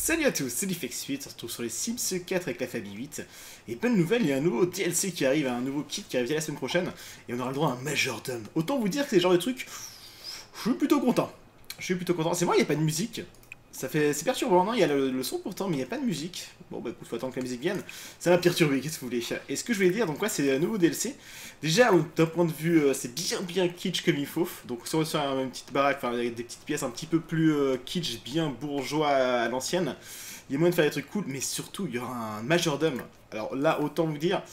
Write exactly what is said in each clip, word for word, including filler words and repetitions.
Salut à tous, c'est Lifex huit, on se retrouve sur les Sims quatre avec la famille huit. Et bonne nouvelle, il y a un nouveau D L C qui arrive, un nouveau kit qui arrive dès la semaine prochaine. Et on aura le droit à un majordome. Autant vous dire que c'est le genre de truc, je suis plutôt content. Je suis plutôt content. C'est vrai, il n'y a pas de musique. Ça fait, c'est perturbant, non? Il y a le, le son pourtant, mais il n'y a pas de musique. Bon bah écoute, faut attendre que la musique vienne. Ça m'a perturbé, qu'est-ce que vous voulez? Et ce que je voulais dire, donc ouais, c'est un nouveau D L C. Déjà, d'un point de vue, euh, c'est bien bien kitsch comme il faut. Donc si on reçoit une petite baraque, enfin avec des petites pièces un petit peu plus euh, kitsch, bien bourgeois à, à l'ancienne, il y a moyen de faire des trucs cool, mais surtout, il y aura un majordome. Alors là, autant vous dire,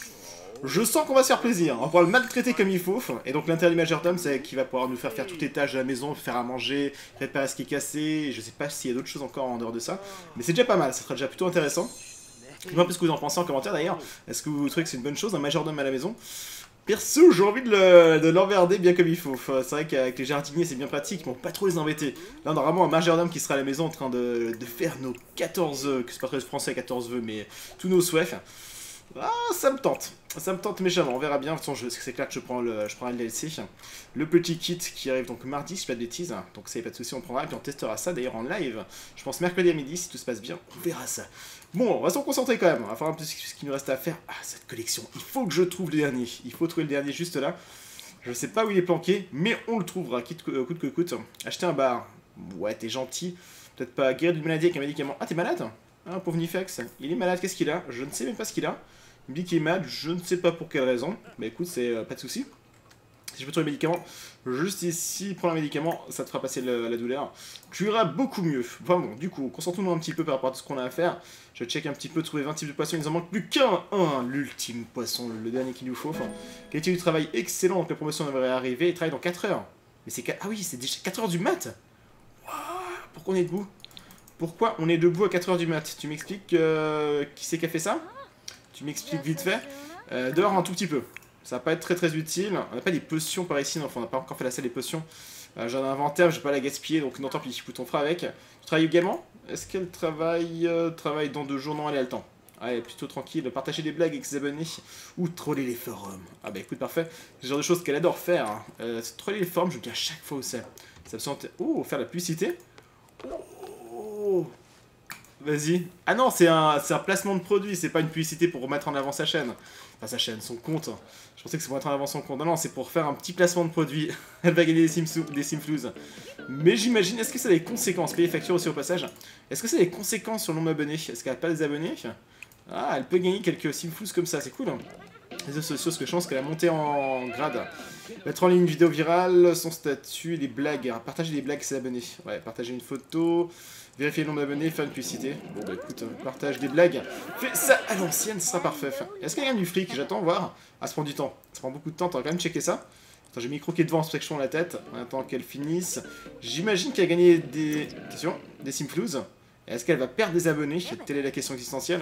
je sens qu'on va se faire plaisir. On va pouvoir le maltraiter comme il faut. Et donc l'intérêt du majordome, c'est qu'il va pouvoir nous faire faire toutes les tâches de la maison, faire à manger, réparer ce qui est cassé. Je sais pas s'il y a d'autres choses encore en dehors de ça. Mais c'est déjà pas mal, ça sera déjà plutôt intéressant. Dites-moi un peu ce que vous en pensez en commentaire d'ailleurs. Est-ce que vous trouvez que c'est une bonne chose, un majordome à la maison? Perso, j'ai envie de l'emmerder bien comme il faut. C'est vrai qu'avec les jardiniers, c'est bien pratique, mais on peut pas trop les embêter. Là, on a vraiment un majordome qui sera à la maison en train de, de faire nos quatorze vœux, que c'est pas très français quatorze vœux, mais tous nos souhaits. Ah, ça me tente. Ça me tente méchamment, on verra bien. De toute façon, c'est clair que je prends le, je prends le D L C. Le petit kit qui arrive donc mardi, si je fais pas de bêtises. Donc ça y a pas de souci, on prendra et puis on testera ça d'ailleurs en live. Je pense mercredi à midi, si tout se passe bien, on verra ça. Bon, on va s'en concentrer quand même. On va faire un peu ce qu'il nous reste à faire. Ah, cette collection. Il faut que je trouve le dernier. Il faut trouver le dernier juste là. Je sais pas où il est planqué, mais on le trouvera, quitte que, coûte que coûte. Acheter un bar. Ouais, t'es gentil. Peut-être pas guérir d'une maladie avec un médicament. Ah, t'es malade? Ah, pauvre Nifex. Il est malade, qu'est-ce qu'il a? Je ne sais même pas ce qu'il a. Il me dit qu'il est malade, je ne sais pas pour quelle raison. Mais écoute, c'est euh, pas de souci. Si je peux trouver le médicament, juste ici, prends un médicament, ça te fera passer le, la douleur. Tu iras beaucoup mieux. Enfin bon, du coup, concentrons-nous un petit peu par rapport à tout ce qu'on a à faire. Je check un petit peu, trouver vingt types de poissons, il nous en manque plus qu'un. Un, l'ultime poisson, le dernier qu'il nous faut. Enfin, qualité du travail excellent, donc la promotion devrait arriver. Il travaille dans quatre heures. Mais c'est... Ah oui, c'est déjà quatre heures du mat. Wow, pourquoi on est debout? Pourquoi on est debout à quatre heures du mat? Tu m'expliques euh, qui c'est qui a fait ça? Tu m'expliques vite fait. Euh, dehors un tout petit peu. Ça va pas être très très utile. On n'a pas des potions par ici, non, enfin, on n'a pas encore fait la salle des potions. Euh, J'ai un inventaire, je vais pas la gaspiller, donc non tant pis, écoute, on fera avec. Tu travailles également? Est-ce qu'elle travaille euh, travaille dans deux jours? Non, elle a le temps. Ah, elle est plutôt tranquille. Partager des blagues avec ses abonnés ou troller les forums. Ah bah écoute, parfait. C'est le genre de choses qu'elle adore faire. Hein. Euh, troller les forums, je le dis à chaque fois où c'est. Ça me semble... Oh, faire la publicité. Oh. Vas-y. Ah non, c'est un, un placement de produit, c'est pas une publicité pour mettre en avant sa chaîne. Enfin, sa chaîne, son compte. Je pensais que c'est pour mettre en avant son compte. Non, non, c'est pour faire un petit placement de produit. Elle va gagner des, Sims, des Simflouz. Mais j'imagine, est-ce que ça a des conséquences? Payer facture aussi au passage. Est-ce que ça a des conséquences sur le nombre d'abonnés? Est-ce qu'elle n'a pas des abonnés? Ah, elle peut gagner quelques Simflouz comme ça, c'est cool. Hein. Les réseaux sociaux, ce que je pense qu'elle a monté en grade. Mettre en ligne une vidéo virale, son statut, des blagues. Partager des blagues avec ses abonnés. Ouais, partager une photo. Vérifier le nombre d'abonnés, faire une publicité. Bon bah écoute, partage des blagues. Fais ça à l'ancienne, ce sera parfait. Est-ce qu'elle gagne du fric? J'attends voir. Ah, ça prend du temps. Ça prend beaucoup de temps, t'auras quand même checker ça. Attends, j'ai mis croquer devant, c'est pour ça que je tourne la tête. On attend qu'elle finisse. J'imagine qu'elle a gagné des... Question, des Simflouz. Est-ce qu'elle va perdre des abonnés? Telle est la question existentielle.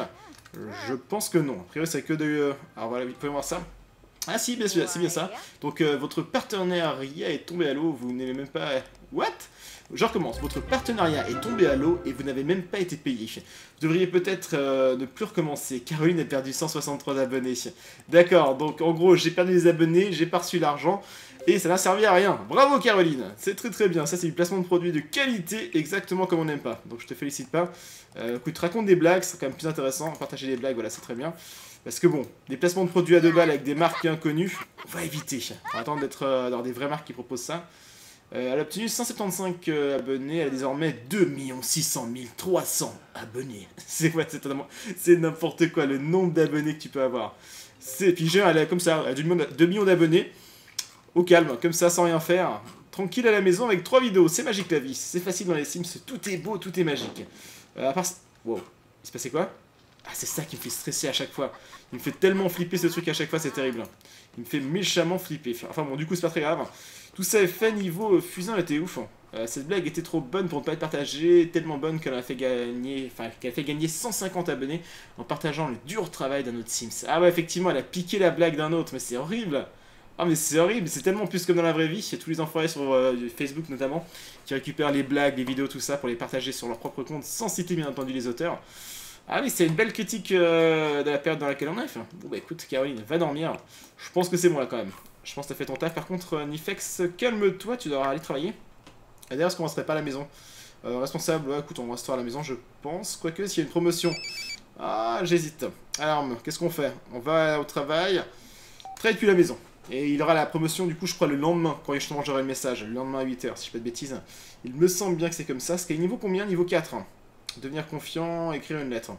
Je pense que non. A priori, c'est que de... Alors voilà, vous pouvez voir ça. Ah si, bien sûr, c'est bien ça. Donc euh, votre partenariat est tombé à l'eau, vous n'avez même pas... What? Je recommence, votre partenariat est tombé à l'eau et vous n'avez même pas été payé. Vous devriez peut-être euh, ne plus recommencer. Caroline a perdu cent soixante-trois abonnés. D'accord, donc en gros j'ai perdu des abonnés, j'ai pas reçu l'argent et ça n'a servi à rien. Bravo Caroline, c'est très très bien. Ça c'est du placement de produit de qualité, exactement comme on n'aime pas. Donc je te félicite pas. Euh, écoute, raconte des blagues, c'est quand même plus intéressant. Partager des blagues, voilà, c'est très bien. Parce que bon, des placements de produits à deux balles avec des marques inconnues, on va éviter. On va attendre d'être euh, dans des vraies marques qui proposent ça. Euh, elle a obtenu cent soixante-quinze euh, abonnés, elle a désormais deux millions six cent mille trois cents abonnés. C'est ouais, c'est n'importe quoi le nombre d'abonnés que tu peux avoir. C'est puis elle a comme ça, elle a deux millions d'abonnés, au calme, comme ça, sans rien faire. Tranquille à la maison avec trois vidéos, c'est magique la vie, c'est facile dans les Sims, tout est beau, tout est magique. Euh, à part... Wow, il se passait quoi? Ah, c'est ça qui me fait stresser à chaque fois. Il me fait tellement flipper ce truc à chaque fois, c'est terrible. Il me fait méchamment flipper. Enfin bon, du coup, c'est pas très grave. Tout ça est fait niveau euh, fusain était ouf. Euh, cette blague était trop bonne pour ne pas être partagée, tellement bonne qu'elle a fait gagner, enfin qu'elle a fait gagner cent cinquante abonnés en partageant le dur travail d'un autre Sims. Ah ouais, effectivement, elle a piqué la blague d'un autre, mais c'est horrible. Ah mais c'est horrible, c'est tellement plus comme dans la vraie vie. Il y a tous les enfoirés sur euh, Facebook notamment qui récupèrent les blagues, les vidéos, tout ça pour les partager sur leur propre compte sans citer bien entendu les auteurs. Ah oui, c'est une belle critique euh, de la période dans laquelle on est. Enfin, bon bah écoute, Caroline, va dormir. Je pense que c'est moi quand même. Je pense que t'as fait ton taf. Par contre, euh, Nifex, calme-toi, tu dois aller travailler. D'ailleurs, est-ce qu'on ne serait pas à la maison? Euh, responsable, ouais, écoute, on va rester à la maison, je pense. Quoique, s'il y a une promotion. Ah, j'hésite. Alors, qu'est-ce qu'on fait? On va au travail. Travaille depuis la maison. Et il aura la promotion, du coup, je crois, le lendemain, quand justement j'aurai le message. Le lendemain à huit heures, si je fais pas de bêtises. Il me semble bien que c'est comme ça. C'est niveau combien? Niveau quatre. Devenir confiant, écrire une lettre.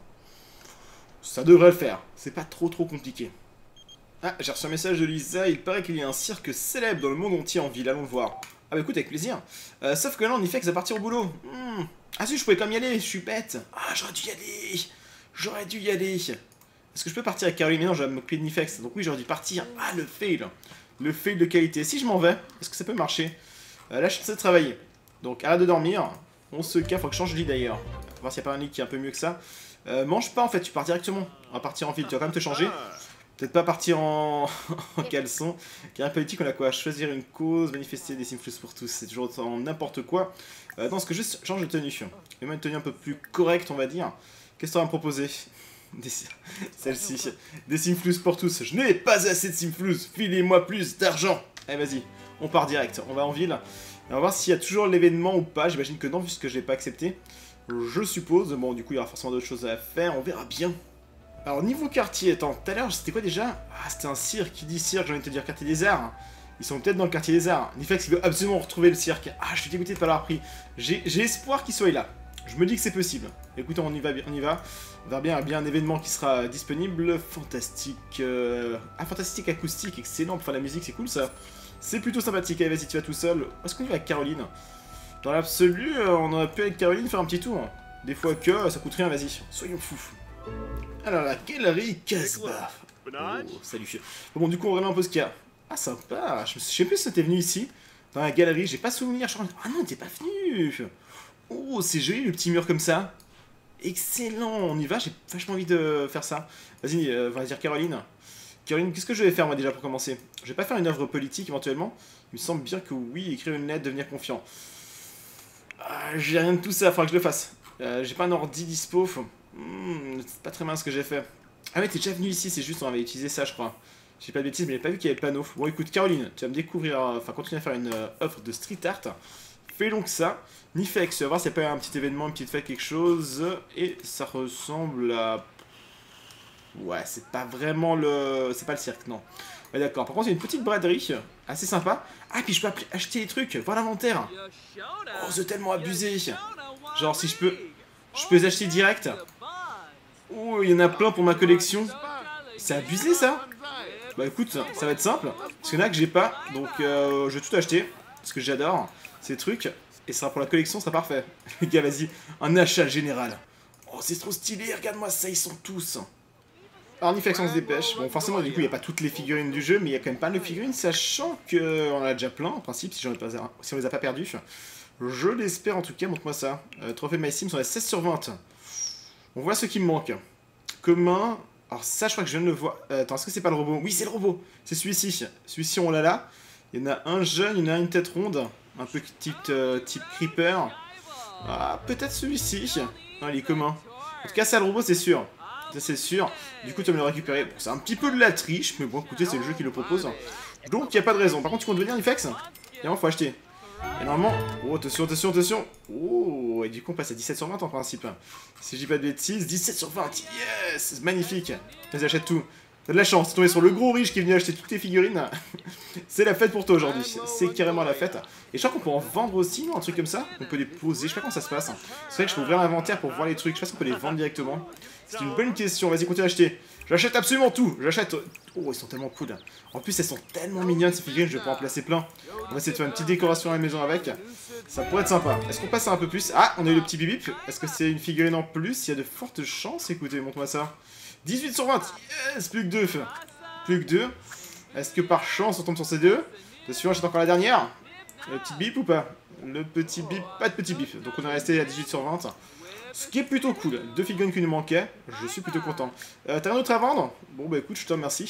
Ça devrait le faire. C'est pas trop trop compliqué. Ah, j'ai reçu un message de Lisa. Il paraît qu'il y a un cirque célèbre dans le monde entier en ville. Allons le voir. Ah bah écoute, avec plaisir. Euh, sauf que là, on y fait que ça partir au boulot. Hmm. Ah si, je pouvais quand même y aller. Je suis bête. Ah, j'aurais dû y aller. J'aurais dû y aller. Est-ce que je peux partir avec Caroline? Mais non, j'ai ma clé de Nifex. Donc oui, j'aurais dû partir. Ah, le fail. Le fail de qualité. Si je m'en vais, est-ce que ça peut marcher? euh, Là, je suis censé travailler. Donc arrête de dormir. On se casse. Faut que je change de lit d'ailleurs. On va voir s'il n'y a pas un lit qui est un peu mieux que ça. Euh, mange pas en fait, tu pars directement. On va partir en ville. Tu vas quand même te changer. Peut-être pas partir en, en caleçon. Carrière politique, on a quoi? Choisir une cause, manifester des simflus pour tous. C'est toujours en n'importe quoi. Euh, attends, est-ce que je change de tenue? Et moi, une tenue un peu plus correcte, on va dire. Qu'est-ce que tu vas me proposer? Celle-ci. Des simflus pour tous. Je n'ai pas assez de simflus. Filez-moi plus d'argent. Allez, vas-y. On part direct. On va en ville. Et on va voir s'il y a toujours l'événement ou pas. J'imagine que non, puisque je l'ai pas accepté. Je suppose. Bon, du coup, il y aura forcément d'autres choses à faire. On verra bien. Alors, niveau quartier, attends, tout à l'heure, c'était quoi déjà? Ah, c'était un cirque. Qui dit cirque, j'ai envie de te dire quartier des arts. Ils sont peut-être dans le quartier des arts. Nifex, il veut absolument retrouver le cirque. Ah, je suis dégoûté de ne pas l'avoir pris. J'ai espoir qu'il soit là. Je me dis que c'est possible. Écoutez, on y va, on y va. On verra bien, bien un événement qui sera disponible. Fantastique. Euh... Ah, fantastique acoustique, excellent. Pour faire la musique, c'est cool ça. C'est plutôt sympathique. Allez, vas-y, tu vas tout seul. Est-ce qu'on y va avec Caroline? Dans l'absolu, on aurait pu avec Caroline faire un petit tour. Des fois que ça coûte rien, vas-y. Soyons fous. Alors, la galerie Casbah. Oh, salut. Bon, du coup, on regarde un peu ce qu'il y a. Ah, sympa. Je sais plus si t'es venu ici. Dans la galerie, j'ai pas souvenir. Je... Ah non, t'es pas venu. Oh, c'est joli le petit mur comme ça. Excellent. On y va, j'ai vachement envie de faire ça. Vas-y, euh, on va dire Caroline. Caroline, qu'est-ce que je vais faire moi déjà pour commencer? Je vais pas faire une œuvre politique éventuellement. Il me semble bien que oui, écrire une lettre, devenir confiant. Ah, j'ai rien de tout ça, faudra que je le fasse. Euh, j'ai pas un ordi dispo. Hmm, c'est pas très mal ce que j'ai fait. Ah ouais, t'es déjà venu ici, c'est juste, on avait utilisé ça, je crois. J'ai pas de bêtises, mais j'ai pas vu qu'il y avait le panneau. Bon, écoute, Caroline, tu vas me découvrir, enfin, continuer à faire une euh, œuvre de street art. Fais donc ça. Nifex, on va voir s'il n'y a pas un petit événement, une petite fête, quelque chose. Et ça ressemble à... Ouais, c'est pas vraiment le... C'est pas le cirque, non. Ouais, d'accord. Par contre, il y a une petite braderie, assez sympa. Ah, puis je peux acheter des trucs, voir l'inventaire. Oh, c'est tellement abusé. Genre, si je peux... Je peux les acheter direct. Oh, il y en a plein pour ma collection. C'est abusé, ça. Bah écoute, ça va être simple. Parce qu'il y en a que j'ai pas, donc euh, je vais tout acheter. Parce que j'adore ces trucs. Et ça sera pour la collection, ça sera parfait. Les gars, vas-y, un achat général. Oh, c'est trop stylé, regarde-moi ça, ils sont tous. Alors, Nifex, on se dépêche. Bon, forcément, du coup, il n'y a pas toutes les figurines du jeu, mais il y a quand même pas de figurines, sachant qu'on en a déjà plein, en principe, si, ai pas, si on les a pas perdus. Je l'espère en tout cas, montre-moi ça. Euh, trophée de My Sims, on est seize sur vingt. On voit ce qui me manque. Commun. Alors ça, je crois que je viens de le voir. Euh, attends, est-ce que c'est pas le robot? Oui, c'est le robot. C'est celui-ci. Celui-ci, on l'a là. Il y en a un jeune, il y en a une tête ronde. Un peu type, euh, type Creeper. Ah, peut-être celui-ci. Non, il est commun. En tout cas, ça, le robot, c'est sûr. Ça, c'est sûr. Du coup, tu vas me le récupérer. Bon, c'est un petit peu de la triche, mais bon, écoutez, c'est le jeu qui le propose. Donc, il n'y a pas de raison. Par contre, tu comptes venir, Nifex? Il faut acheter. Et normalement... Oh, attention, attention, attention. Oh, et du coup, on passe à dix-sept sur vingt en principe. Si je dis pas de bêtises, dix-sept sur vingt. Yes, magnifique. Vas-y, achète tout. T'as de la chance, t'es tombé sur le gros riche qui est venu acheter toutes tes figurines. C'est la fête pour toi aujourd'hui. C'est carrément la fête. Et je crois qu'on peut en vendre aussi, non? Un truc comme ça. On peut les poser. Je sais pas comment ça se passe. C'est vrai que je peux ouvrir l'inventaire pour voir les trucs. Je sais pas si on peut les vendre directement. C'est une bonne question. Vas-y, continue à acheter. J'achète absolument tout. J'achète... Oh, ils sont tellement cool. En plus, elles sont tellement mignonnes, ces figurines. Je vais pouvoir en placer plein. On va essayer de faire une petite décoration à la maison avec. Ça pourrait être sympa. Est-ce qu'on passe à un peu plus? Ah, on a eu le petit bip-bip. Est-ce que c'est une figurine en plus? Il y a de fortes chances. Écoutez, montre-moi ça. dix-huit sur vingt. Yes, plus que deux. Plus que deux. Est-ce que par chance, on tombe sur ces deux? Attention, j'attends encore la dernière. Le petit bip ou pas? Le petit bip, pas de petit bip. Donc on est resté à dix-huit sur vingt. Ce qui est plutôt cool. Deux figurines qui nous manquaient. Je suis plutôt content. Euh, T'as un autre à vendre? Bon, bah écoute, je te remercie.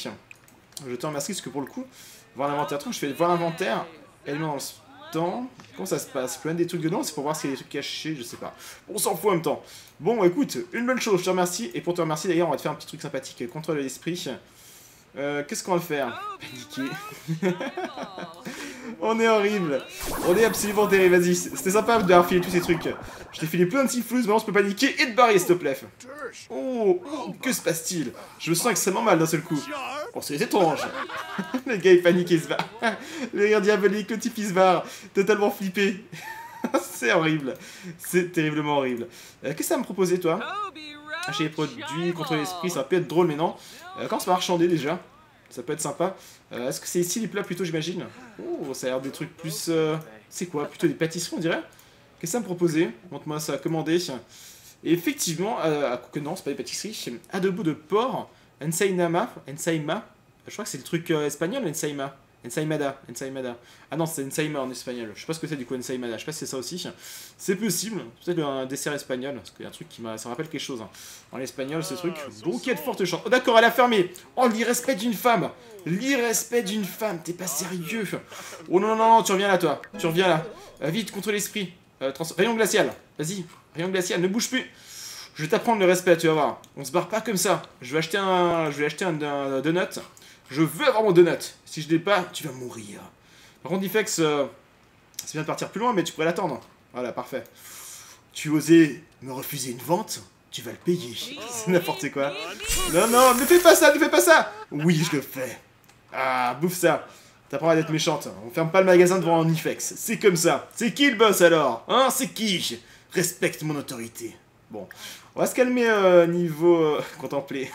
Je te remercie parce que pour le coup, voir l'inventaire, je fais voir l'inventaire. Éléments dans le stand. Comment ça se passe? Plein des trucs dedans, c'est pour voir s'il y a des trucs cachés, je sais pas. On s'en fout en même temps. Bon, écoute, une bonne chose, je te remercie. Et pour te remercier, d'ailleurs, on va te faire un petit truc sympathique. Contrôle de l'esprit. Euh, Qu'est-ce qu'on va faire? Paniquer. On est horrible. On est absolument terrible, vas-y. C'était sympa d'avoir filé tous ces trucs. Je t'ai filé plein de sifflous, maintenant je peux paniquer et te barrer, s'il te plaît. Oh, oh, que se passe-t-il? Je me sens extrêmement mal d'un seul coup. Oh, c'est étrange. Le gars, il panique et se barre. Le rire diabolique, le type, il se barre. Totalement flippé. C'est horrible. C'est terriblement horrible. Euh, Qu'est-ce que ça me proposait, toi? Acheter les produits, contrôler l'esprit, ça va peut être drôle, mais non. Euh, quand ça va marchander, déjà. Ça peut être sympa. Euh, Est-ce que c'est ici les plats, plutôt, j'imagine? Oh, ça a l'air des trucs plus... Euh... C'est quoi? Plutôt des pâtisseries, on dirait? Qu'est-ce que ça me proposait? Montre-moi ça à commander. Et effectivement, euh, que non, c'est pas des pâtisseries. Adobo de porc, ensaïma, ensaïma. Je crois que c'est le truc euh, espagnol, ensaïma. Ensaïmada, ensaïmada. Ah non, c'est ensaïma en espagnol. Je sais pas ce que c'est du coup ensaïmada. Je sais pas si c'est ça aussi. C'est possible. Peut-être un dessert espagnol. Parce qu'il y a un truc qui m'a. Ça me rappelle quelque chose. Hein. En espagnol, ce truc. Donc il y a de fortes chances. Oh d'accord, elle a fermé. Oh, l'irrespect d'une femme. L'irrespect d'une femme. T'es pas sérieux. Oh non, non, non, tu reviens là, toi. Tu reviens là. Euh, vite, contre l'esprit. Euh, trans... Rayon glacial. Vas-y. Rayon glacial, ne bouge plus. Je vais t'apprendre le respect, tu vas voir. On se barre pas comme ça. Je vais acheter un. Je vais acheter un, un, un donut. Je veux avoir mon donut. Si je l'ai pas, tu vas mourir. Par contre, Nifex, euh, c'est bien de partir plus loin, mais tu pourrais l'attendre. Voilà, parfait. Tu osais me refuser une vente, tu vas le payer. C'est n'importe quoi. Non, non, ne fais pas ça, ne fais pas ça. Oui, je le fais. Ah, bouffe ça. T'apprends à être méchante. On ferme pas le magasin devant un Nifex. C'est comme ça. C'est qui le boss alors? Hein, c'est qui? Respecte mon autorité. Bon, on va se calmer euh, niveau euh, contempler.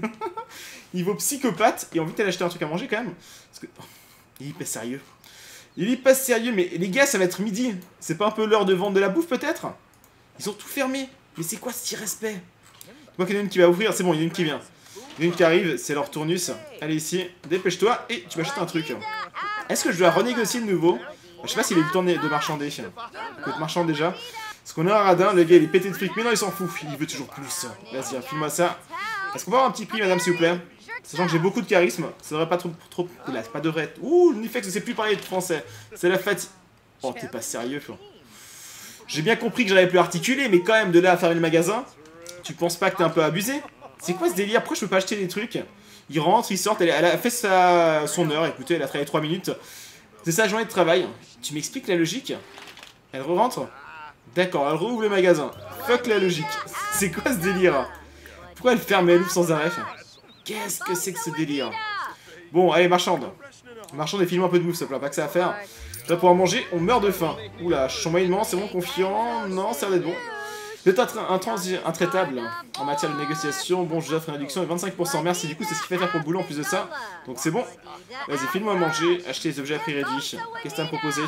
Niveau psychopathe, et envie d'aller acheter un truc à manger quand même. Parce que... Oh, il est pas sérieux. Il est pas sérieux, mais les gars, ça va être midi. C'est pas un peu l'heure de vendre de la bouffe peut-être? Ils ont tout fermé. Mais c'est quoi ce irrespect? Moi, qu'il y en a une qui va ouvrir, c'est bon, il y en a une qui vient. Il y en a une qui arrive, c'est leur tournus. Allez ici, dépêche-toi et tu m'achètes un truc. Est-ce que je dois renégocier de nouveau? Je sais pas s'il a eu le temps de marchander. Écoute, marchand déjà. Parce qu'on a un radin, le gars il est pété de fric, mais non, il s'en fout. Il veut toujours plus. Vas-y, file-moi ça. Est-ce qu'on va avoir un petit prix, madame, s'il vous plaît? Sachant que j'ai beaucoup de charisme, ça devrait pas trop... trop... Là, c'est pas de vrai. Ouh, Nifex ne sait plus parler de français. C'est la fatigue. Oh, t'es pas sérieux, quoi. J'ai bien compris que j'allais plus articuler, mais quand même, de là à fermer le magasin, tu penses pas que t'es un peu abusé? C'est quoi ce délire? Pourquoi je peux pas acheter des trucs? Il rentre, il sort, elle, elle a fait sa... son heure, écoutez, elle a travaillé trois minutes. C'est sa journée de travail. Tu m'expliques la logique? Elle re-rentre? D'accord, elle rouvre le magasin. Fuck la logique. C'est quoi ce délire? Pourquoi elle ferme et elle ouvre sans arrêt? Qu'est-ce que c'est que ce délire? Bon, allez, marchande. Marchande et filme un peu de bouffe, ça plaît pas que ça à faire. Là, pour manger, on meurt de faim. Oula, je suis moyennement, c'est bon, confiant. Non, ça a l'air d'être bon. Vous êtes intraitable en matière de négociation. Bon, je vous offre une réduction de vingt-cinq pour cent. Merci, du coup, c'est ce qu'il fait faire pour le boulot en plus de ça. Donc c'est bon. Vas-y, file-moi à manger. Acheter les objets à prix réduit. Qu'est-ce que t'as à me proposer?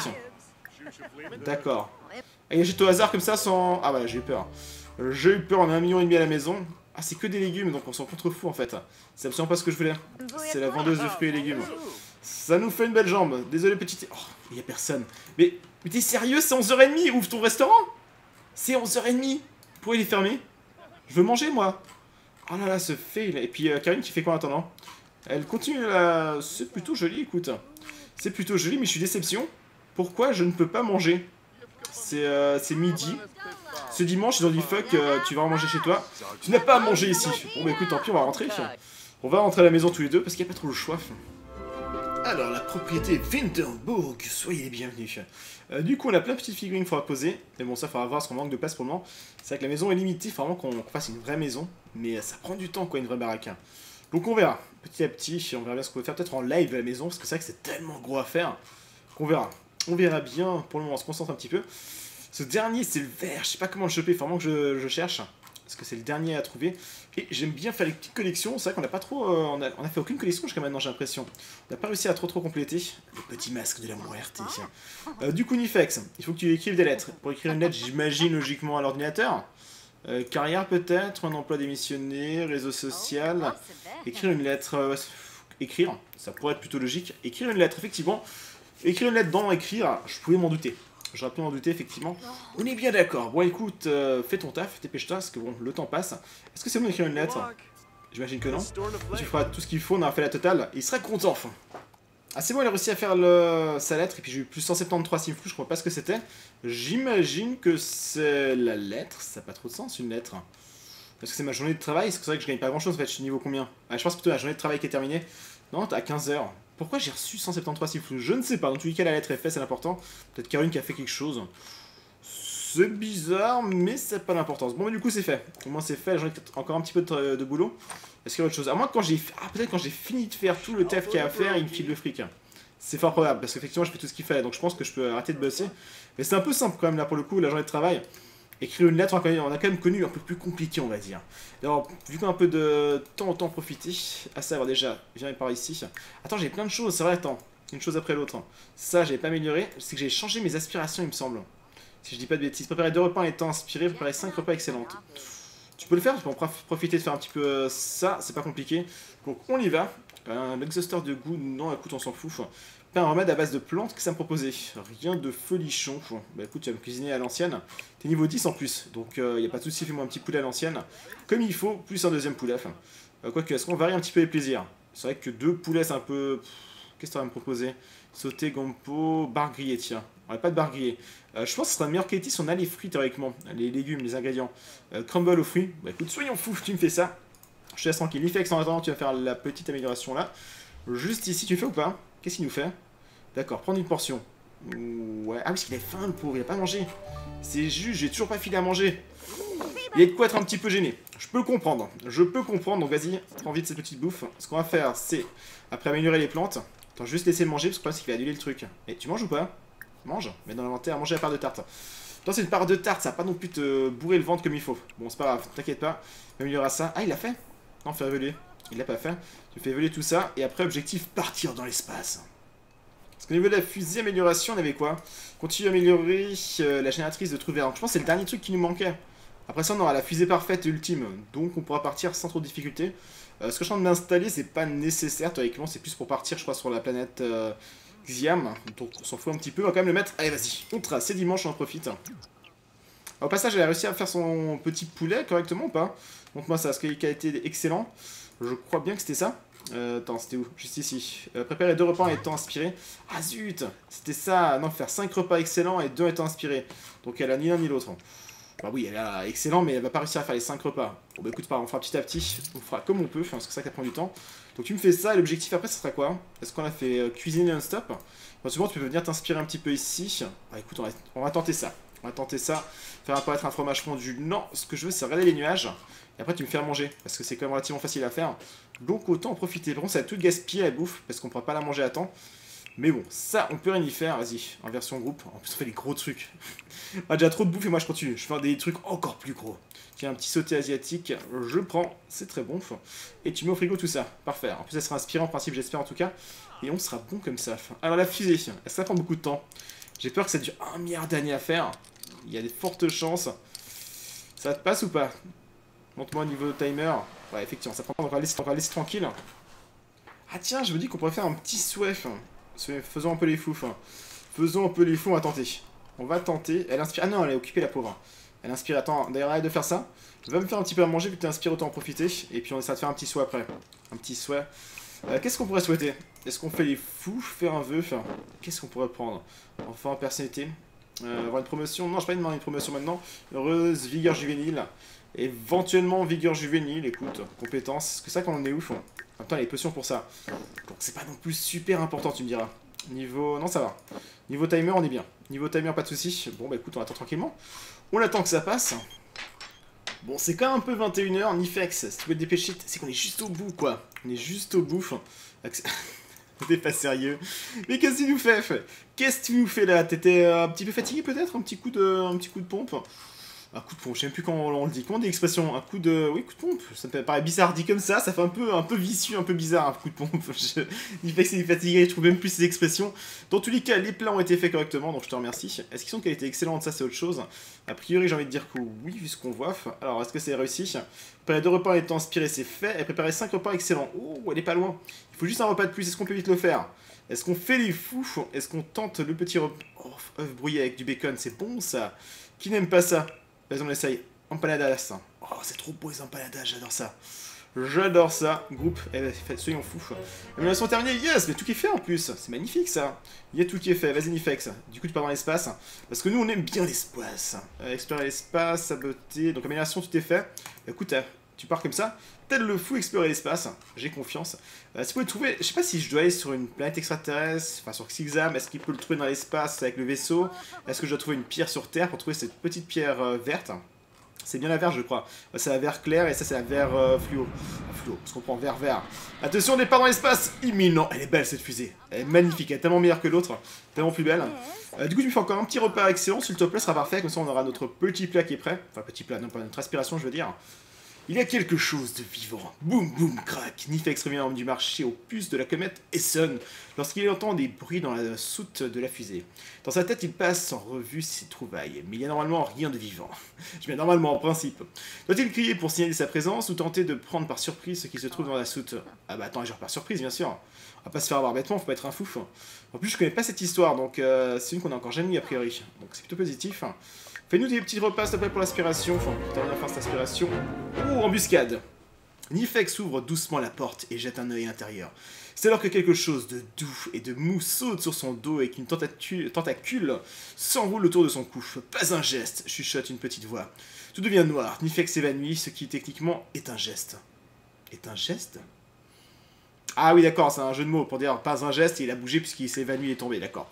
D'accord. Allez, jette au hasard comme ça sans... Ah ouais, j'ai eu peur. J'ai eu peur, on a un million et demi à la maison. Ah, c'est que des légumes, donc on s'en contrefou en fait. C'est absolument pas ce que je voulais. C'est la vendeuse de fruits et légumes. Ça nous fait une belle jambe. Désolé, petite... Oh, il y a personne. Mais, mais t'es sérieux? C'est onze heures trente? Ouvre ton restaurant? C'est onze heures trente? Pourquoi il est fermé? Je veux manger, moi. Oh là là, ce fait... Et puis, euh, Karine qui fait quoi en attendant? Elle continue là... C'est plutôt joli, écoute. C'est plutôt joli, mais je suis déception. Pourquoi je ne peux pas manger? C'est euh, midi. Ce dimanche, ils ont dit fuck, euh, tu vas en manger chez toi. Tu n'as pas à manger ici. Bon bah écoute, tant pis, on va rentrer. On va rentrer à la maison tous les deux parce qu'il n'y a pas trop le choix. Alors, la propriété Winterbourg, soyez les bienvenus. Euh, du coup, on a plein de petites figurines qu'il faudra poser. Mais bon, ça, il faudra voir parce qu'on manque de place pour le moment. C'est vrai que la maison est limitée, il faut vraiment qu'on qu fasse une vraie maison. Mais ça prend du temps, quoi, une vraie baraque. Donc on verra. Petit à petit, on verra bien ce qu'on peut faire. Peut-être en live de la maison, parce que c'est vrai que c'est tellement gros à faire qu'on verra. On verra bien. Pour le moment, on se concentre un petit peu. Ce dernier, c'est le vert. Je sais pas comment le choper. Il faut vraiment que je, je cherche. Parce que c'est le dernier à trouver. Et j'aime bien faire les petites collections. C'est vrai qu'on n'a pas trop... Euh, on, a, on a fait aucune collection jusqu'à maintenant, j'ai l'impression. On n'a pas réussi à trop trop compléter. Le petit masque de la muerte. Euh, du coup, Nifex, il faut que tu écrives des lettres. Pour écrire une lettre, j'imagine logiquement à l'ordinateur. Euh, carrière peut-être, un emploi démissionné, réseau social. Écrire une lettre... Euh, écrire, ça pourrait être plutôt logique. Écrire une lettre, effectivement. Écrire une lettre dans écrire, je pouvais m'en douter. J'aurais pu m'en douter, effectivement. On est bien d'accord. Bon, écoute, euh, fais ton taf, dépêche-toi, parce que bon, le temps passe. Est-ce que c'est bon d'écrire une lettre? J'imagine que non. Tu feras tout ce qu'il faut, on aura fait la totale. Et il sera content, enfin. Ah, c'est bon, il a réussi à faire le... sa lettre. Et puis j'ai eu plus cent soixante-treize simflous, je crois pas ce que c'était. J'imagine que c'est la lettre. Ça n'a pas trop de sens, une lettre. Parce que c'est ma journée de travail. C'est vrai que je gagne pas grand-chose, en fait. Je suis niveau combien? Ah, je pense plutôt la journée de travail qui est terminée. Non, t'es à quinze heures. Pourquoi j'ai reçu cent soixante-treize si flou? Je ne sais pas. Dans tous les cas, la lettre est faite, c'est l'important. Peut-être Caroline qui a fait quelque chose. C'est bizarre, mais c'est pas d'importance. Bon, mais du coup, c'est fait. Au moins, c'est fait. J'en ai encore un petit peu de, de boulot. Est-ce qu'il y a autre chose? À moi, quand j'ai... Ah, peut-être quand j'ai fini de faire tout le taf qu'il y a à faire, il me file le fric. C'est fort probable, parce qu'effectivement, je fais tout ce qu'il fallait. Donc, je pense que je peux arrêter de bosser. Mais c'est un peu simple, quand même, là, pour le coup, la journée de travail. Écrire une lettre, on a quand même connu un peu plus compliqué, on va dire. Alors, vu qu'on a un peu de temps, autant profiter. À savoir, déjà, viens par ici. Attends, j'ai plein de choses, c'est vrai, attends. Une chose après l'autre. Ça, j'ai pas amélioré. C'est que j'ai changé mes aspirations, il me semble. Si je dis pas de bêtises. Préparer deux repas en étant inspiré, préparer cinq repas excellentes. Tu peux le faire, tu peux en profiter de faire un petit peu euh, ça, c'est pas compliqué. Donc on y va. Un exhausteur de goût, non, écoute, on s'en fout. Pas un remède à base de plantes que ça me proposait. Rien de folichon. Bah écoute, tu vas me cuisiner à l'ancienne. T'es niveau dix en plus, donc il euh, n'y a pas de souci, fais-moi un petit poulet à l'ancienne. Comme il faut, plus un deuxième poulet. Enfin, euh, quoique, est-ce qu'on varie un petit peu les plaisirs? C'est vrai que deux poulets, c'est un peu... Qu'est-ce que tu vas me proposer? Sauté, gompo, bar grillé, tiens. On n'a pas de bar grillé. Euh, je pense que ce sera de meilleure qualité si on a les fruits théoriquement. Les légumes, les ingrédients. Euh, crumble aux fruits. Bah écoute, soyons fous, tu me fais ça. Je te laisse tranquille. Ifex, en attendant, tu vas faire la petite amélioration là. Juste ici, tu fais ou pas? Qu'est-ce qu'il nous fait? D'accord, prendre une portion. Ouais. Ah oui, parce qu'il a faim, le pauvre, il a pas mangé. C'est juste, j'ai toujours pas filé à manger. Il y a de quoi être un petit peu gêné. Je peux le comprendre. Je peux comprendre, donc vas-y, prends vite cette petite bouffe. Ce qu'on va faire, c'est, après améliorer les plantes, attends, juste laisser le manger, parce que le problème, c'est qu'il va annuler le truc. Et tu manges ou pas? Mange. Mets dans l'inventaire, manger la part de tarte. Toi, c'est une part de tarte, ça va pas non plus te bourrer le ventre comme il faut. Bon, c'est pas grave, t'inquiète pas. On améliorera ça. Ah, il l'a fait? Non, faire évoluer. Il l'a pas fait. Tu fais évoluer tout ça, et après, objectif, partir dans l'espace. Parce qu'au niveau de la fusée amélioration, on avait quoi? Continue à améliorer euh, la génératrice de trous verts. Je pense que c'est le dernier truc qui nous manquait. Après ça, on aura la fusée parfaite et ultime. Donc, on pourra partir sans trop de difficultés. Euh, ce que je suis en train d'installer, c'est pas nécessaire. Théoriquement, c'est plus pour partir, je crois, sur la planète euh, Xiam. Donc, on s'en fout un petit peu. On va quand même le mettre. Allez, vas-y. On trace. C'est dimanche, on en profite. Au passage, elle a réussi à faire son petit poulet correctement ou pas? Montre-moi ça. Est-ce qu'il a été excellent? Je crois bien que c'était ça. Euh, attends, c'était où? Juste ici. Euh, préparer deux repas en étant inspiré. Ah zut! C'était ça. Non, faire cinq repas excellents et deux étant inspirés. Donc elle a ni l'un ni l'autre. Bah oui, elle a excellent, mais elle va pas réussir à faire les cinq repas. Bon bah écoute pas, on fera petit à petit. On fera comme on peut, parce que c'est ça qui prend du temps. Donc tu me fais ça, et l'objectif après, ce sera quoi? Est-ce qu'on a fait euh, cuisiner non-stop? Éventuellement, tu peux venir t'inspirer un petit peu ici. Bah écoute, on va, on va tenter ça. On va tenter ça. Faire apparaître un fromage fondu. Non, ce que je veux, c'est regarder les nuages. Et après, tu me fais à manger, parce que c'est quand même relativement facile à faire. Donc autant en profiter. Par contre, ça va tout gaspiller la bouffe, parce qu'on pourra pas la manger à temps. Mais bon, ça, on peut rien y faire. Vas-y, en version groupe. En plus, on fait les gros trucs. Ah, déjà trop de bouffe et moi, je continue. Je fais des trucs encore plus gros. Tiens, un petit sauté asiatique. Je prends. C'est très bon. Et tu mets au frigo tout ça. Parfait. En plus, ça sera inspirant, en principe, j'espère en tout cas. Et on sera bon comme ça. Alors, la fusée, est-ce que ça prend beaucoup de temps? J'ai peur que ça dure un milliard d'années à faire. Il y a des fortes chances. Ça te passe ou pas? Montre-moi au niveau timer. Ouais, effectivement, ça prend pas. Donc, on va laisser, on va laisser tranquille. Ah, tiens, je me dis qu'on pourrait faire un petit souhait. Faisons un peu les fous. Faisons un peu les fous, on va tenter. On va tenter. Elle inspire. Ah non, elle est occupée, la pauvre. Elle inspire. Attends, d'ailleurs, arrête de faire ça. Va me faire un petit peu à manger, vu que tu inspires, autant en profiter. Et puis, on essaie de faire un petit souhait après. Un petit souhait. Euh, Qu'est-ce qu'on pourrait souhaiter? Est-ce qu'on fait les fous? Faire un vœu? Enfin, qu'est-ce qu'on pourrait prendre? Enfin, personnalité. Euh, avoir une promotion? Non, je vais pas demander une promotion maintenant. Heureuse, vigueur juvénile. Éventuellement, vigueur juvénile. Écoute, compétence. Est-ce que ça, qu'on en est ouf? En même temps, il y a les potions pour ça. Donc, c'est pas non plus super important, tu me diras. Niveau... Non, ça va. Niveau timer, on est bien. Niveau timer, pas de soucis. Bon, bah écoute, on attend tranquillement. On attend que ça passe. Bon, c'est quand même un peu vingt et une heures. Nifex, si tu veux te dépêcher, c'est qu'on est juste au bout, quoi. On est juste au bout. T'es pas sérieux. Mais qu'est-ce que tu nous fais? Qu'est-ce que tu nous fais là? T'étais un petit peu fatigué peut-être? Un petit coup de, un petit coup de pompe? Un coup de pompe, je sais même plus comment on le dit. Comment on dit l'expression? Un coup de... Oui, coup de pompe. Ça me paraît bizarre dit comme ça. Ça fait un peu, un peu vicieux, un peu bizarre, un coup de pompe. Je... Il fait que c'est fatigué, je trouve même plus ces expressions. Dans tous les cas, les plats ont été faits correctement, donc je te remercie. Est-ce qu'ils sont qualité excellente? Ça, c'est autre chose. A priori, j'ai envie de dire que oui, vu ce qu'on voit. Alors, est-ce que c'est réussi? Préparer deux repas étant inspiré, c'est fait. Et préparer cinq repas excellents. Oh, elle est pas loin. Il faut juste un repas de plus. Est-ce qu'on peut vite le faire? Est-ce qu'on fait les fous? Est-ce qu'on tente le petit repas? Oh, œuf brouillé avec du bacon, c'est bon ça. Qui n'aime pas ça? Vas-y, on essaye. Empanadas. Oh, c'est trop beau les empanadas, j'adore ça. J'adore ça. Groupe, eh ben, soyons fous. L'amélioration terminée, yes, mais tout qui est fait en plus. C'est magnifique ça. Il y a tout qui est fait. Vas-y, Nifex. Du coup, tu pars dans l'espace. Parce que nous, on aime bien l'espace. Euh, explorer l'espace, saboter. Donc, amélioration, tout est fait. Écoute, Tu pars comme ça, tel le fou explorer l'espace, j'ai confiance. Euh, si vous pouvez le trouver, je sais pas si je dois aller sur une planète extraterrestre, enfin sur Xixam, est-ce qu'il peut le trouver dans l'espace avec le vaisseau? Est-ce que je dois trouver une pierre sur Terre pour trouver cette petite pierre euh, verte? C'est bien la verte, je crois. C'est la vert clair et ça, c'est la vert euh, fluo. Ah, fluo, on se comprend, vert vert. Attention, départ dans l'espace imminent. Elle est belle cette fusée. Elle est magnifique, elle est tellement meilleure que l'autre, tellement plus belle. Euh, du coup, tu me fais encore un petit repas excellent, s'il te plaît, ce sera parfait. Comme ça, on aura notre petit plat qui est prêt. Enfin, petit plat, non pas notre aspiration, je veux dire. Il y a quelque chose de vivant. Boum, boum, crac. Nifex revient du marché aux puces de la comète Essen lorsqu'il entend des bruits dans la soute de la fusée. Dans sa tête, il passe en revue ses trouvailles, mais il n'y a normalement rien de vivant. Je mets normalement en principe. Doit-il crier pour signaler sa présence ou tenter de prendre par surprise ce qui se trouve dans la soute? Ah bah attends, genre par surprise, bien sûr. On va pas se faire avoir bêtement, faut pas être un fou. En plus, je connais pas cette histoire, donc euh, c'est une qu'on a encore jamais mis a priori. Donc c'est plutôt positif. Fais-nous des petits repas, s'il te plaît, pour l'aspiration. Enfin, t'as rien à faire cette aspiration. Oh, embuscade. Nifex ouvre doucement la porte et jette un œil intérieur. C'est alors que quelque chose de doux et de mou saute sur son dos et qu'une tentacule, tentacule s'enroule autour de son cou. Pas un geste, chuchote une petite voix. Tout devient noir. Nifex s'évanouit, ce qui techniquement est un geste. Est un geste? Ah oui, d'accord, c'est un jeu de mots pour dire pas un geste, il a bougé puisqu'il s'est évanoui et est tombé, d'accord.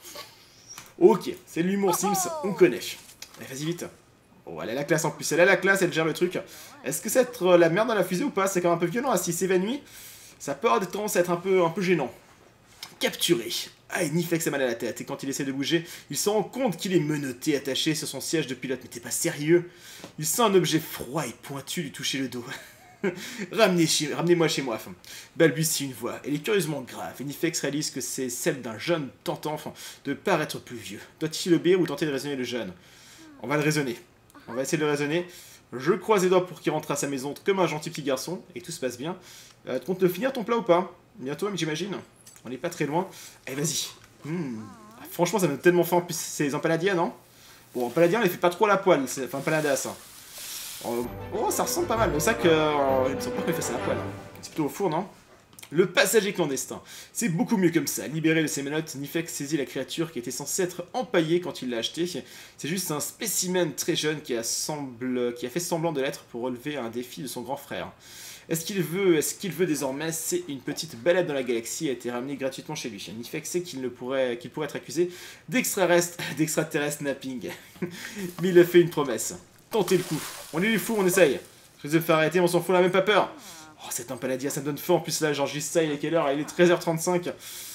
Ok, c'est l'humour Sims, on connaît. Allez, vas-y vite. Oh, elle a la classe en plus, elle a la classe, elle gère le truc. Est-ce que c'est être la merde dans la fusée ou pas? C'est quand même un peu violent, hein. S'il s'évanouit, ça peut avoir des tendances à être un peu, un peu gênant. Capturé. Ah, et Nifex a mal à la tête, et quand il essaie de bouger, il se rend compte qu'il est menotté, attaché sur son siège de pilote. Mais t'es pas sérieux? Il sent un objet froid et pointu lui toucher le dos. Ramenez chez, Ramenez-moi chez moi, balbutie une voix. Elle est curieusement grave, et Nifex réalise que c'est celle d'un jeune tentant de paraître plus vieux. Doit-il obéir ou tenter de raisonner le jeune? On va le raisonner. On va essayer de le raisonner. Je croise les doigts pour qu'il rentre à sa maison comme un gentil petit garçon, et que tout se passe bien. Euh, tu comptes le finir ton plat ou pas? Bientôt, j'imagine. On n'est pas très loin. Allez, vas-y. Mmh. Franchement, ça me donne tellement faim. En plus, c'est les empaladias, non? Bon, empaladias, on les fait pas trop à la poêle. Enfin, empaladas. Hein. Oh, oh, ça ressemble pas mal. C'est ça que. Euh, il me semble pas qu'on fait ça à la poêle. C'est plutôt au four, non? Le passager clandestin. C'est beaucoup mieux comme ça. Libéré de ses menottes, Nifex saisit la créature qui était censée être empaillée quand il l'a achetée. C'est juste un spécimen très jeune qui a, semble... qui a fait semblant de l'être pour relever un défi de son grand frère. Est-ce qu'il veut, est-ce qu'il veut désormais, c'est une petite balade dans la galaxie a été ramenée gratuitement chez lui. Nifex sait qu'il ne pourrait, qu'il pourrait être accusé d'extraterrestre, d'extraterrestre napping. Mais il a fait une promesse. Tentez le coup. On est les fous, on essaye. Je vais me faire arrêter, on s'en fout, on n'a même pas peur. Oh, c'est un paladia, ça me donne faim. En plus, là, genre, juste ça, il est quelle heure? Il est treize heures trente-cinq.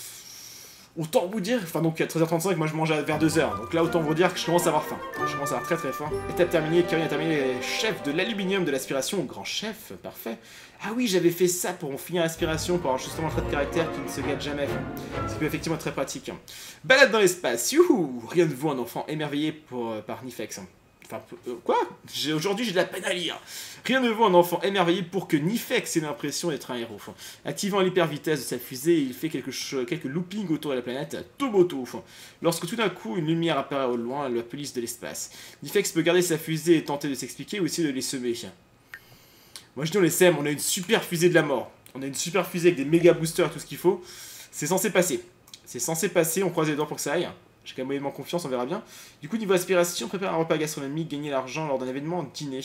Autant vous dire, enfin, donc à treize heures trente-cinq, moi je mange vers deux heures. Donc là, autant vous dire que je commence à avoir faim. Je commence à avoir très très faim. Étape terminée, Kirin a terminé chef de l'aluminium de l'aspiration. Grand chef, parfait. Ah oui, j'avais fait ça pour finir l'aspiration, pour avoir justement un trait de caractère qui ne se gâte jamais. Ce qui peut effectivement être très pratique. Balade dans l'espace, youhou! Rien de vous, un enfant émerveillé pour, euh, par Nifex. Enfin, euh, quoi? Aujourd'hui, j'ai de la peine à lire. Rien ne vaut un enfant émerveillé pour que Nifex ait l'impression d'être un héros. Activant l'hyper vitesse de sa fusée, il fait quelques, quelques loopings autour de la planète, Toboto. Lorsque tout d'un coup, une lumière apparaît au loin, la police de l'espace. Nifex peut garder sa fusée et tenter de s'expliquer ou essayer de les semer. Moi, je dis, on les sème, on a une super fusée de la mort. On a une super fusée avec des méga boosters et tout ce qu'il faut. C'est censé passer. C'est censé passer, on croise les doigts pour que ça aille. J'ai quand même moyennement confiance, on verra bien. Du coup, niveau aspiration, prépare un repas gastronomique, gagner l'argent lors d'un événement dîner.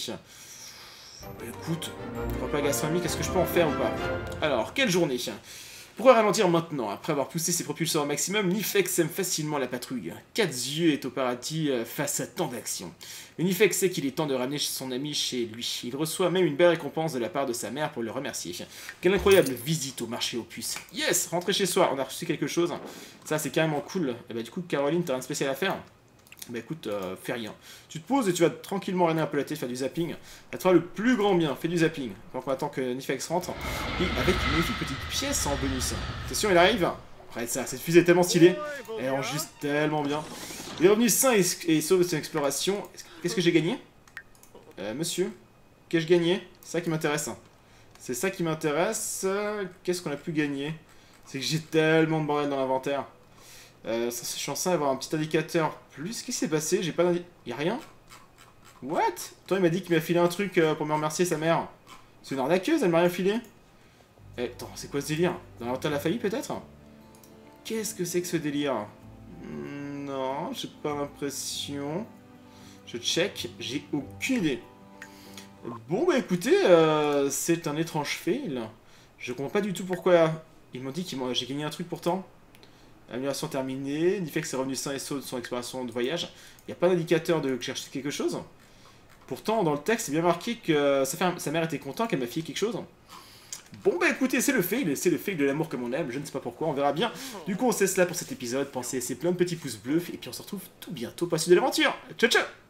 Bah, écoute, repas gastronomique, est-ce que je peux en faire ou pas? Alors, quelle journée? Pour ralentir maintenant, après avoir poussé ses propulseurs au maximum, Nifex aime facilement la patrouille. Quatre yeux est au paradis euh, face à tant d'actions. Mais Nifex sait qu'il est temps de ramener son ami chez lui. Il reçoit même une belle récompense de la part de sa mère pour le remercier. Quelle incroyable visite au marché aux puces. Yes, rentrer chez soi, on a reçu quelque chose. Ça, c'est carrément cool. Et bah du coup, Caroline, t'as rien de spécial à faire? Bah écoute, euh, fais rien. Tu te poses et tu vas tranquillement regarder un peu la télé, faire du zapping. Ça te fera le plus grand bien, fais du zapping. Donc on attend que Nifex rentre. Et avec une magnifique petite pièce en bonus. Attention, il arrive. Après ça, cette fusée est tellement stylée. Elle range juste tellement bien. Il est revenu sain et, et sauve de son exploration. Qu'est-ce que j'ai gagné? euh, Monsieur, qu'ai-je gagné? C'est ça qui m'intéresse. C'est ça qui m'intéresse. Qu'est-ce qu'on a pu gagner? C'est que j'ai tellement de bordel dans l'inventaire. Euh, je suis censé avoir un petit indicateur plus. Qu'est-ce qui s'est passé? J'ai pas d'indicateur. Y'a rien? What? Toi, il m'a dit qu'il m'a filé un truc euh, pour me remercier sa mère. C'est une arnaqueuse, elle m'a rien filé. Eh, attends, c'est quoi ce délire? Dans l'inventaire de la famille, peut-être? Qu'est-ce que c'est que ce délire? Non, j'ai pas l'impression. Je check, j'ai aucune idée. Bon bah écoutez, euh, c'est un étrange fail. Je comprends pas du tout pourquoi. Ils m'ont dit que j'ai gagné un truc pourtant. Amélioration terminée, Nifex est revenu sain et sauf de son exploration de voyage. Il n'y a pas d'indicateur de que j'ai acheté quelque chose. Pourtant, dans le texte, c'est bien marqué que sa, femme, sa mère était contente qu'elle m'a filé quelque chose. Bon bah écoutez, c'est le fail, c'est le fail de l'amour comme on aime, je ne sais pas pourquoi, on verra bien. Du coup, on se laisse là pour cet épisode, pensez à laisser plein de petits pouces bleus, et puis on se retrouve tout bientôt pour la suite de l'aventure. Ciao ciao!